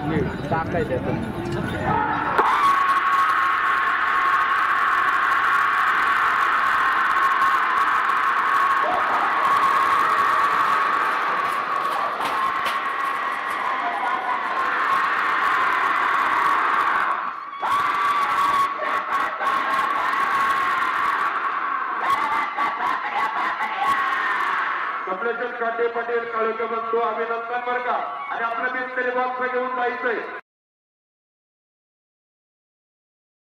टाकायचं कमलेश्वर काटे पाटील काळुके बंधू अभिनंदन बरं का आणि आपलं बिस्करी बॉक्स घेऊन जायचंय।